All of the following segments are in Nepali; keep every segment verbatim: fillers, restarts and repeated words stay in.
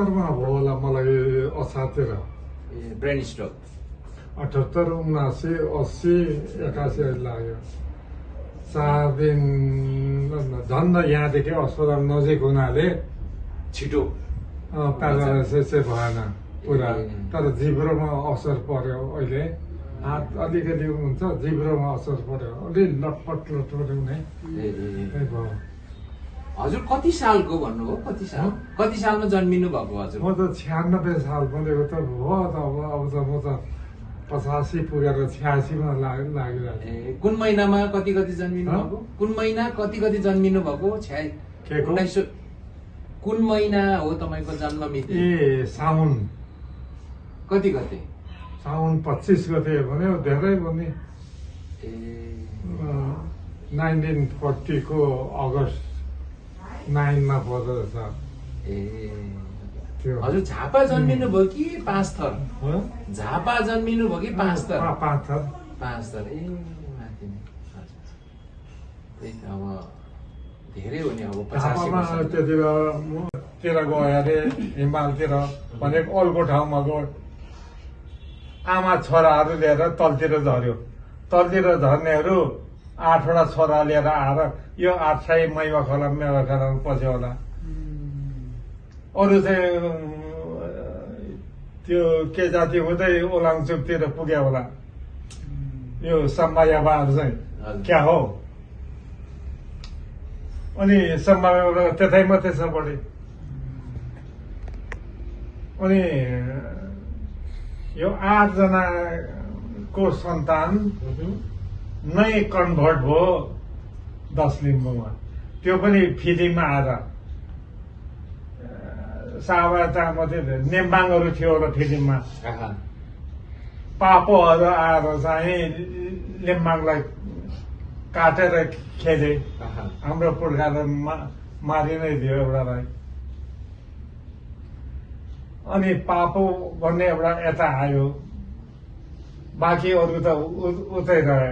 अठहत्तरमा भयो होला मलाई असारतिर ब्रेन स्ट्रोक अठहत्तर उनासी अस्सी एकासी लाग्यो चार दिन झन् यहाँदेखि अस्पताल नजिक हुनाले छिटो प्यारालाइसिस चाहिँ भएन पुरा तर जिब्रोमा असर पर्यो अहिले हात अलिकति हुन्छ जिब्रोमा असर पर्यो अलि लटपट लटपट हुने त्यही भयो हजुर कति सालको भन्नुभयो कति साल कति सालमा जन्मिनु भएको हजुर म त छ्यानब्बे साल बनेको त भयो त अब अब त म त पचासी पुगेर छ्यासीमा लाग्यो लागिरहेको ए कुन महिनामा कति कति जन्मिनु भएको कुन महिना कति कति जन्मिनु भएको छ्या उन्नाइस सौ कुन महिना हो तपाईँको जन्म मिति ए साउन कति गते साउन पच्चिस गते भन्यो धेरै भने ए नाइन्टिन फोर्टीको अगस्त नाइनमा पर्दो रहेछ ए हजुर झापा जन्मिनु भयो कि पाँच थर झापा जन्मिनु भयो कि पाँच थर पाँच थर पाँच थर ए माथि नै त्यही त अब धेरै हो नि अब झापामा त्यति बेला तिर गयो अरे हिमालतिर भनेको अर्को ठाउँमा गयो आमा छोराहरू लिएर तलतिर झर्यो तलतिर झर्नेहरू आठवटा छोरा लिएर आएर यो आठ साई मैवा खोला मेवा खोला पस्यो होला अरू चाहिँ त्यो के जाति हुँदै ओलाङचुकतिर पुग्यो होला यो सम्मायाबाहरू चाहिँ क्या हो अनि सम्मायाबाट त्यतै मात्रै छ बढी अनि यो आठजनाको सन्तान नै कन्भर्ट भयो दस लिम्बूमा त्यो पनि फिलिममा आएर सावाता मात्रै नेम्बाङहरू थियो होला फिलिममा पापोहरू आएर चाहिँ लेम्बाङलाई काटेर खेले हाम्रो पुर्खाले मारि नै दियो एउटालाई अनि पापो भन्ने एउटा यता आयो बाँकी अरू त उतै रहे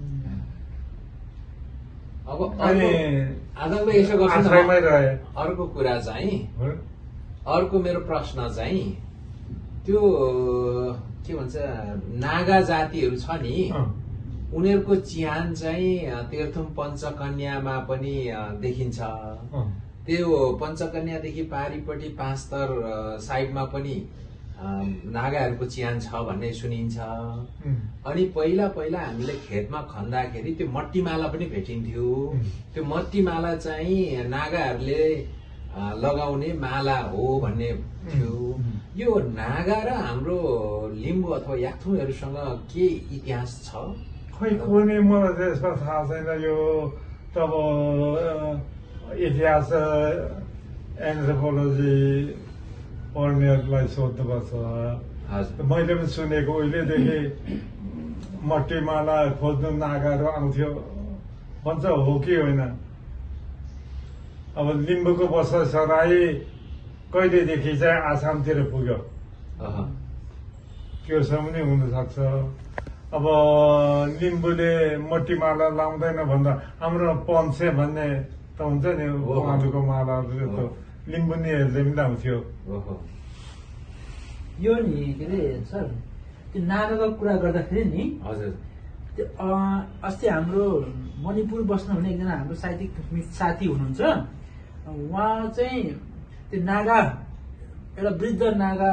अब अनि यसो गर्छु रहे अर्को कुरा चाहिँ अर्को मेरो प्रश्न चाहिँ त्यो के भन्छ नागा जातिहरू छ नि उनीहरूको चिहान चाहिँ तेह्रथुम पञ्चकन्यामा पनि देखिन्छ त्यो पञ्चकन्यादेखि पारिपट्टि पाँचथर साइडमा पनि नागाहरूको चिहान छ भन्ने सुनिन्छ अनि पहिला पहिला हामीले खेतमा खन्दाखेरि त्यो मट्टीमाला पनि भेटिन्थ्यो त्यो मट्टीमाला चाहिँ नागाहरूले लगाउने माला हो भन्ने थियो यो नागा र हाम्रो लिम्बू अथवा याक्थुङहरूसँग के इतिहास छ खै कुनै मलाई त्यसमा थाहा छैन यो तब इतिहास एन्थ्रोपोलोजी पढ्नेहरूलाई सोध्नुपर्छ मैले पनि सुनेको उहिलेदेखि मट्टीमाला खोज्नु नागाहरू आउँथ्यो भन्छ हो कि होइन अब लिम्बूको बसोसराई कहिलेदेखि चाहिँ आसामतिर पुग्यो त्योसम्म पनि हुनसक्छ अब लिम्बूले मट्टीमाला लाउँदैन भन्दा हाम्रो पन्से भन्ने त हुन्छ नि उहाँहरूको मालाहरू त लिम्बुनीहरूले पनि लाउँथ्यो यो नि के अरे सर त्यो नागाको कुरा गर्दाखेरि नि हजुर त्यो अस्ति हाम्रो मणिपुर बस्नुहुने एकजना हाम्रो साहित्यिक साथी हुनुहुन्छ उहाँ चाहिँ त्यो नागा एउटा वृद्ध नागा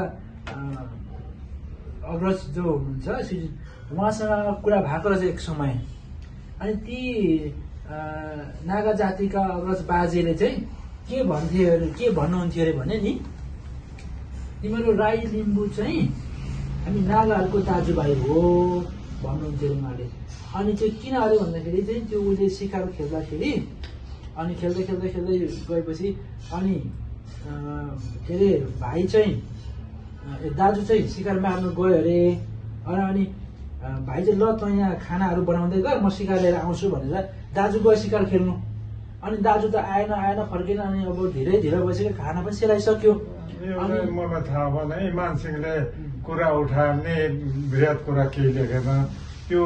अग्रज जो हुनुहुन्छ उहाँसँग कुरा भएको रहेछ एक समय अनि ती नागा जातिका अग्रज बाजेले चाहिँ के भन्थे अरे के भन्नुहुन्थ्यो अरे भने नि तिम्रो राई लिम्बू चाहिँ हामी नागाहरूको दाजुभाइ हो भन्नुहुन्थ्यो उहाँले अनि त्यो किन अरे भन्दाखेरि चाहिँ त्यो उसले सिकार खेल्दाखेरि अनि खेल्दै खेल्दै खेल्दै गएपछि अनि के अरे भाइ चाहिँ दाजु चाहिँ सिकार मार्नु गयो अरे अनि भाइ चाहिँ ल त यहाँ खानाहरू बनाउँदै गर म सिकार लिएर आउँछु भनेर दाजु गयो सिकार खेल्नु अनि दाजु त आएन आएन फर्केन अनि अब धेरै धेरै भइसक्यो खाना पनि सेलाइसक्यो मलाई थाहा भएन है मानसिंहले कुरा उठाउने बृहत कुरा केही लेखेन त्यो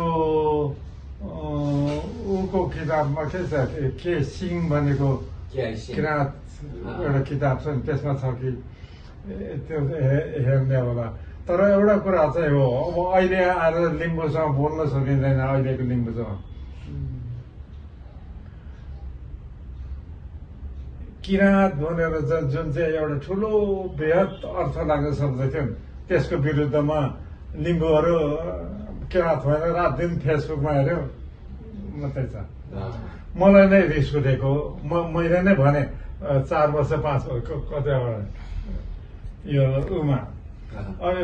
उको किताबमा के छ के सिंह भनेको किराँत एउटा किताब छ नि त्यसमा छ कि त्यो हे- हेर्ने होला। तर एउटा कुरा चाहिँ हो, अब अहिले आएर लिम्बूसँग बोल्न सकिँदैन अहिलेको लिम्बूसँग। किराँत भनेर चाहिँ जुन चाहिँ एउटा ठुलो बृहत अर्थ लाग्ने शब्द थियो नि, त्यसको विरुद्धमा लिम्बूहरू किराँत भएर रात दिन फेसबुकमा हेऱ्यो मात्रै छ। मलाई नै रिस उठेको, म मैले नै भने चार वर्ष पाँच वर्ष कति यो उमा अब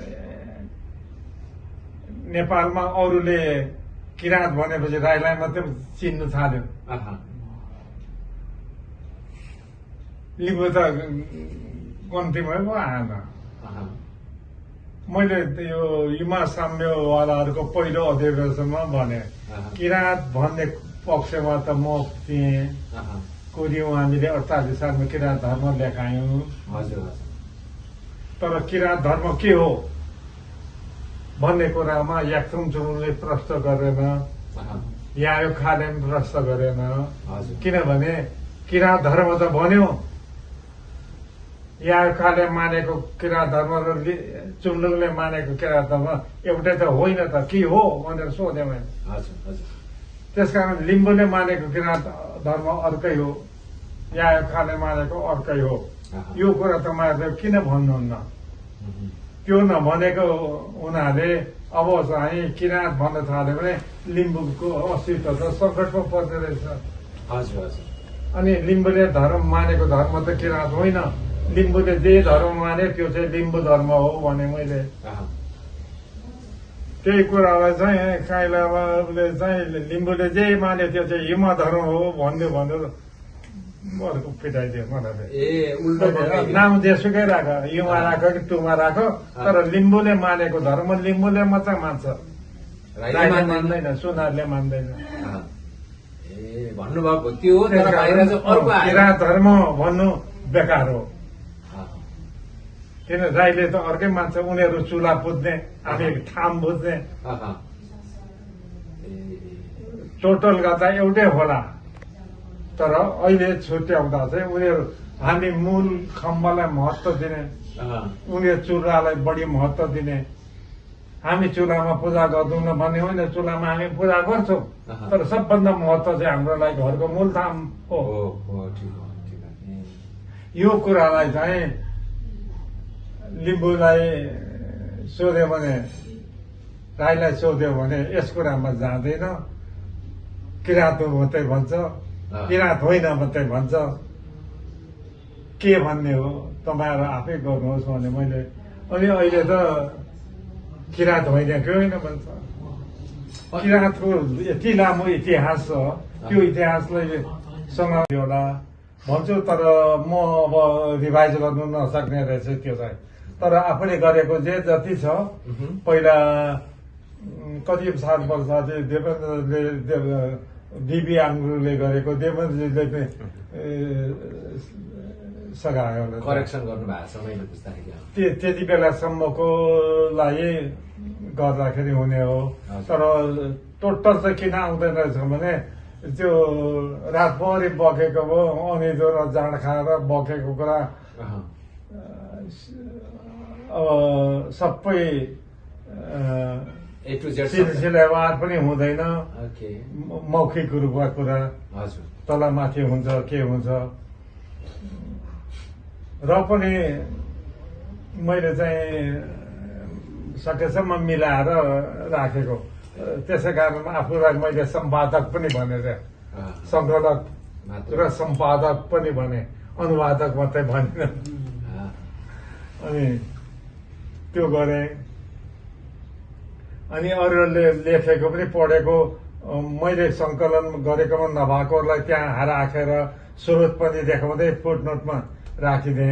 नेपालमा अरूले किराँत भनेपछि राईलाई मात्रै चिन्नु थाल्यो। लिम्बू त कम्तीमै पो आएन। मैले यो युमा साम्यवालाहरूको पहिलो अधिवेशनमा भने किराँत भन्ने पक्षमा त म थिएँ, कोरियौँ हामीले अडचालिस सालमा किराँत धर्म लेखायौँ। तर किराँत धर्म के हो भन्ने कुरामा याक्थुङ चुरुङले प्रश्न गरेन, यायो खाले पनि प्रश्न गरेन। किनभने किराँत धर्म त भन्यो, यायो खाले मानेको किराँत धर्म र चुम्लुङले मानेको किराँत धर्म एउटै त होइन त, के हो भनेर सोधेँ मैले। त्यसकारण लिम्बूले मानेको किराँत धर्म अर्कै हो, यायो खाले मानेको अर्कै हो। यो कुरा तपाईँहरूले किन भन्नुहुन्न? त्यो नभनेको हुनाले अब चाहिँ किराँत भन्न थाल्यो भने लिम्बूको अस्तित्व त सङ्कटमा पर्ने रहेछ। हजुर हजुर। अनि लिम्बूले धर्म मानेको धर्म त किराँत होइन, लिम्बूले जे धर्म माने त्यो चाहिँ लिम्बू धर्म हो भने मैले। त्यही कुरालाई चाहिँ काइलाले चाहिँ लिम्बूले जे माने त्यो चाहिँ हिमा धर्म हो भन्यो भनेर अर्को पिटाइदियो मलाई। ए उल्टो नाम जेसुकै राख, युमा राख कि टुमा राख, तर लिम्बूले मानेको धर्म लिम्बूले मात्रै मान्छ, राईले मान्दैन, सुनारले मान्दैन। ए भन्नुभएको त्यो हो, तर बाहिर चाहिँ अर्को आयो। किराँत धर्म भन्नु बेकार हो। किन राईले त अर्कै मान्छ, उनीहरू चुला पुज्ने, हामी ठाम बुझ्ने, टोटल गर्दा एउटै होला। तर अहिले छुट्याउँदा चाहिँ उनीहरू हामी मूल खम्बालाई महत्व दिने, उनीहरू चुलालाई बढी महत्व दिने। हामी चुलामा पूजा गर्दैनौँ भन्ने होइन, चुलामा हामी पूजा गर्छौँ, तर सबभन्दा महत्व चाहिँ हाम्रो लागि घरको मूल थाम हो। यो कुरालाई चाहिँ लिम्बूलाई सोध्यो भने, राईलाई सोध्यो भने यस कुरामा जाँदैन, किराँत मात्रै भन्छ, किराँत होइन मात्रै भन्छ। के भन्ने हो तपाईँहरू आफै गर्नुहोस् भने मैले। अनि अहिले त किराँत होइन कि होइन भन्छ। किराँतको यति लामो इतिहास छ, त्यो इतिहासलाई सँग होला भन्छु, तर म अब रिभाइज गर्नु नसक्ने रहेछ त्यो चाहिँ। तर आफूले गरेको जे जति छ, पहिला कति साल वर्ष देवेन्द्रले डिबी आङ्ग्रुले गरेको देवेन्द्रजीले पनि सघायो, करेक्सन गर्नुभएको छ मैले बुझ्दाखेरि। त्यति बेलासम्मकोलाई गर्दाखेरि हुने हो। तर टोटल चाहिँ किन आउँदैन रहेछ भने त्यो रातभरि बगेको भयो, अनिदो र जाँड खाएर बगेको कुरा अब सबै सिलसिलावार पनि हुँदैन, मौखिक रूपमा कुरा तल माथि हुन्छ, के हुन्छ। र पनि मैले चाहिँ सकेसम्म मिलाएर राखेको, त्यसै कारण आफूलाई मैले सम्पादक पनि भने, सङ्कलक र सम्पादक पनि भने, अनुवादक मात्रै भनेन। अनि त्यो गरेँ। अनि अरूले लेखेको पनि पढेको मैले सङ्कलन गरेकोमा नभएकोलाई त्यहाँ राखेर स्रोत पनि देखाउँदै फुटनोटमा राखिदिएँ।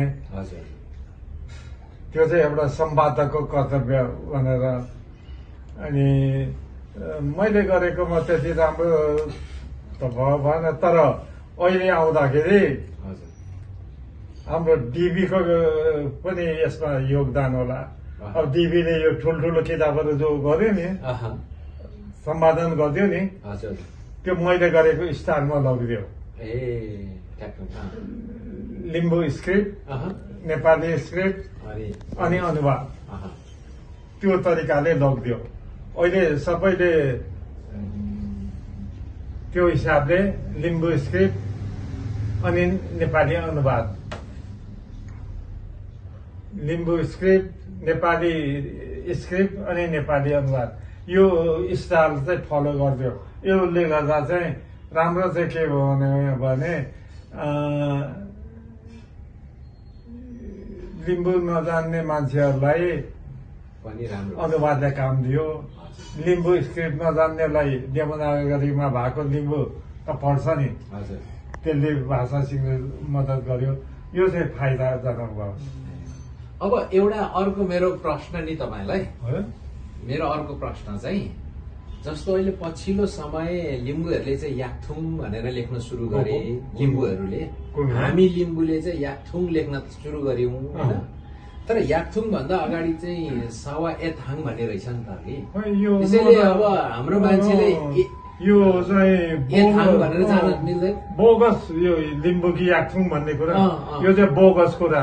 त्यो चाहिँ एउटा सम्पादकको कर्तव्य भनेर। अनि मैले गरेकोमा त्यति राम्रो त भयो भएन, तर अहिले आउँदाखेरि हाम्रो डिबीको पनि यसमा योगदान होला। अब डिबीले यो ठुल्ठुलो किताबहरू जो गर्यो नि, सम्पादन गरिदियो नि, त्यो मैले गरेको स्थानमा लगिदियो। ए ठ्याक्क अँ, लिम्बू स्क्रिप्ट, अहँ, नेपाली स्क्रिप्ट अरे अनि अनुवाद अहँ, त्यो तरिकाले लगिदियो। अहिले सबैले त्यो हिसाबले लिम्बू स्क्रिप्ट अनि नेपाली अनुवाद, लिम्बू स्क्रिप्ट, नेपाली स्क्रिप्ट अनि नेपाली अनुवाद यो स्टाइल चाहिँ फलो गरिदियो। यसले गर्दा चाहिँ राम्रो चाहिँ के भयो भने अँ, लिम्बू नजान्ने मान्छेहरूलाई पनि राम्रो अनुवादले काम दियो। लिम्बू स्क्रिप्ट नजान्नेलाई देवनागरीमा भएको लिम्बू त पढ्छ नि, हजुर त्यसले भाषा सिक्न मद्दत गर्यो। यो चाहिँ फाइदाजनक भयो। अब एउटा अर्को मेरो प्रश्न नि तपाईँलाई, हो? मेरो अर्को प्रश्न चाहिँ जस्तो अहिले पछिल्लो समय लिम्बूहरूले चाहिँ याकथुङ भनेर लेख्न सुरु गरे, लिम्बूहरूले को? हामी लिम्बूले चाहिँ याकथुङ लेख्न सुरु गर्यौँ होइन। तर याकथुङ भन्दा अगाडि चाहिँ सावा एथाङ भन्ने रहेछ नि त कि, यो त्यसैले अब हाम्रो मान्छेले ए- यो चाहिँ एथाङ भनेर जान मिल्दैन। बोगस यो लिम्बू कि याकथुङ भन्ने कुरा, अँ, अँ। यो चाहिँ बोगस कुरा।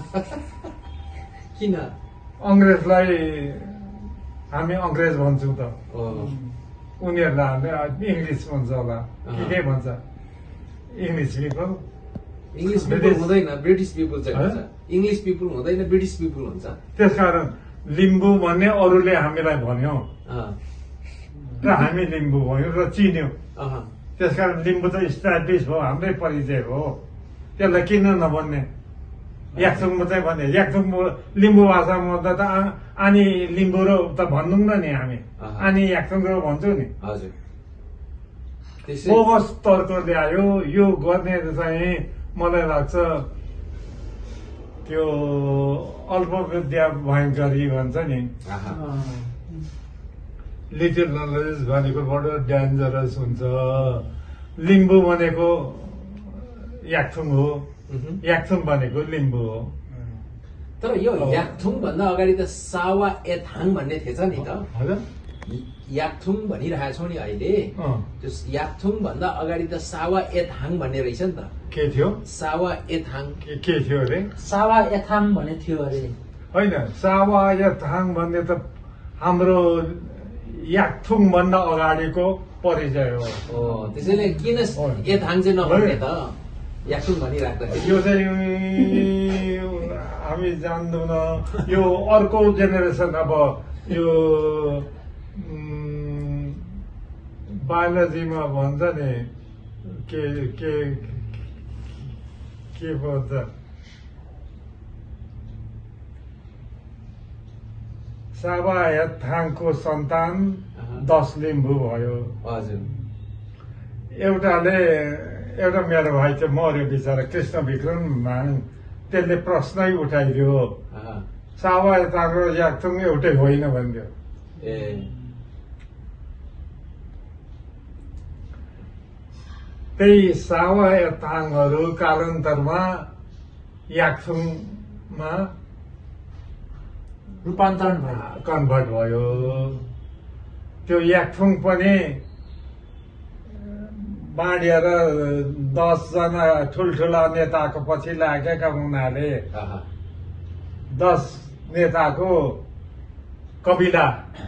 किन? अङ्ग्रेजलाई हामी अङ्ग्रेज भन्छौँ त, ओ, उनीहरूलाई हामीले इङ्ग्लिस भन्छ होला कि के भन्छ, English people. English people British- हुँदैन, ब्रिटिस पिपुल चाहिँ हँ? हुन्छ। इङ्ग्लिस पिपुल हुँदैन, ब्रिटिस पिपुल हुन्छ। त्यसकारण लिम्बू भन्ने अरूले हामीलाई भन्यो अँ, र हामी लिम्बू भन्यो र चिन्यो। अहँ, त्यसकारण लिम्बू त इस्टाब्लिस भयो, हाम्रै परिचय हो। त्यसलाई किन नभन्ने? याकथुङ मात्रै भन्ने, याकथुङ लिम्बू भाषामा त आ- आनी लिम्बू र त भन्दैनौँ न नि हामी, अहँ। आनी याकथुङ र भन्छौँ नि। हजुर त्यसै बोगस तर्क ल्यायो। यो गर्ने चाहिँ मलाई लाग्छ त्यो अल्पविद्या भयङ्करी भन्छ नि, आहा, लिटिल नलेज भनेको बडो डेन्जरस हुन्छ। लिम्बू भनेको याकथुङ हो, उहुँ। याकथुङ भनेको लिम्बू हो। तर यो अँ। याकथुङ भन्दा अगाडि त सावा एथाङ भन्ने थिएछ नि त। हजुर याकथुङ भनिरहेको छौँ नि अहिले, अँ। त्यो याकथुङ भन्दा अगाडि त सावा एथाङ भन्ने रहेछ नि त। के थियो? सावा एथाङ के के थियो अरे? सावा एथाङ भन्ने थियो अरे। होइन, सावा याथाङ भन्ने त हाम्रो याकथुङ भन्दा अगाडिको परिचय हो। हो, त्यसैले किन हो। एथाङ चाहिँ नभन्ने त याकथुङ भनिराख्दाखेरि? यो चाहिँ हामी जान्दैनौँ। यो अर्को जेनेरेसन अब यो उम्, बायोलोजीमा भन्छ नि के के के भन्छ, सावा याथाङको सन्तान अहँ। दस लिम्बू भयो। हजुर एउटाले एउटा मेरो भाइ चाहिँ मर्यो बिचरा, कृष्ण विक्रम माङ, त्यसले प्रश्नै उठाइदियो, आहा, सावा याथाङ र याकथुङ एउटै होइन भनिदियो। ए त्यही सावा याथाङहरू कालान्तरमा याकथुङमा रूपान्तरण भयो। कन्भर्ट भयो। त्यो याकथुङ पनि बाँडिएर दसजना ठुल्ठुला नेताको पछि लागेका हुनाले आहा, दस नेताको कबिला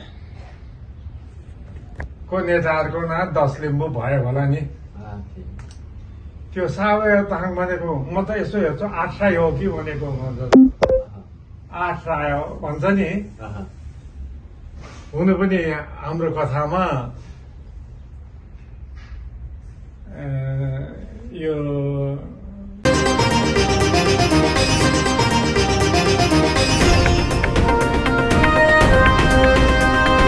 को नेताहरूको नाम दस लिम्बू भयो होला नि। आहा, ठिक। त्यो सावा याथाङ भनेको म त यसो हेर्छु आठ राई हो कि भनेको भन्छ, आहा, आठ राई हो भन्छ नि। आहा, हुनु पनि हाम्रो कथामा अ, यो